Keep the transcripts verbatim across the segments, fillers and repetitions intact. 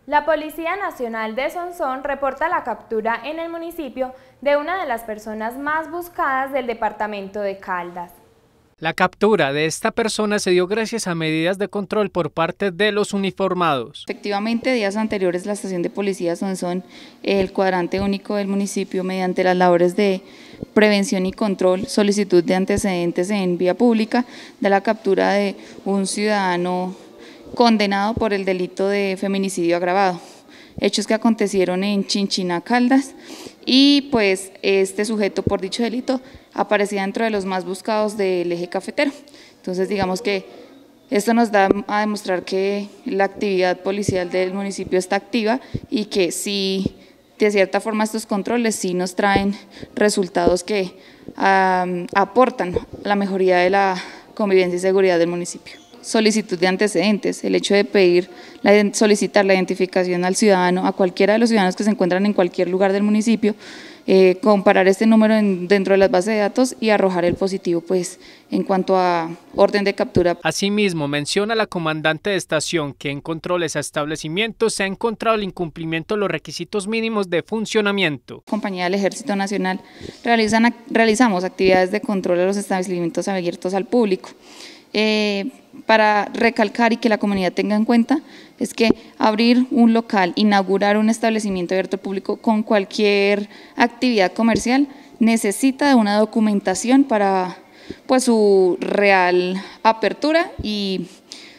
La Policía Nacional de Sonsón reporta la captura en el municipio de una de las personas más buscadas del departamento de Caldas. La captura de esta persona se dio gracias a medidas de control por parte de los uniformados. Efectivamente, días anteriores la estación de policía Sonsón, el cuadrante único del municipio, mediante las labores de prevención y control, solicitud de antecedentes en vía pública, de la captura de un ciudadano condenado por el delito de feminicidio agravado. Hechos que acontecieron en Chinchiná, Caldas, y pues este sujeto por dicho delito aparecía dentro de los más buscados del eje cafetero. Entonces digamos que esto nos da a demostrar que la actividad policial del municipio está activa y que sí, de cierta forma estos controles sí nos traen resultados que um, aportan a la mejoría de la convivencia y seguridad del municipio. Solicitud de antecedentes, el hecho de pedir, la, solicitar la identificación al ciudadano, a cualquiera de los ciudadanos que se encuentran en cualquier lugar del municipio, eh, comparar este número en, dentro de las bases de datos y arrojar el positivo pues en cuanto a orden de captura. Asimismo, menciona la comandante de estación que en controles a establecimientos se ha encontrado el incumplimiento de los requisitos mínimos de funcionamiento. Compañía del Ejército Nacional realizan, realizamos actividades de control a los establecimientos abiertos al público. Eh, para recalcar y que la comunidad tenga en cuenta es que abrir un local, inaugurar un establecimiento abierto al público con cualquier actividad comercial necesita de una documentación para pues su real apertura y,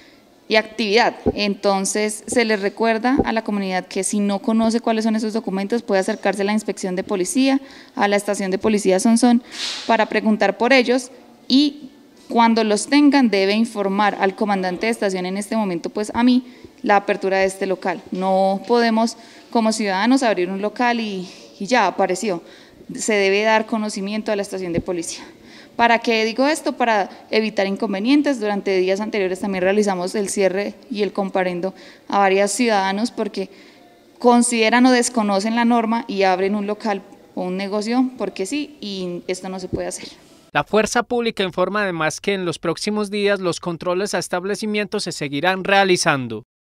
y actividad. Entonces se les recuerda a la comunidad que si no conoce cuáles son esos documentos puede acercarse a la inspección de policía, a la estación de policía Sonsón para preguntar por ellos y cuando los tengan debe informar al comandante de estación, en este momento pues a mí, la apertura de este local. No podemos como ciudadanos abrir un local y, y ya apareció, se debe dar conocimiento a la estación de policía. ¿Para qué digo esto? Para evitar inconvenientes. Durante días anteriores también realizamos el cierre y el comparendo a varios ciudadanos porque consideran o desconocen la norma y abren un local o un negocio porque sí, y esto no se puede hacer. La Fuerza Pública informa además que en los próximos días los controles a establecimientos se seguirán realizando.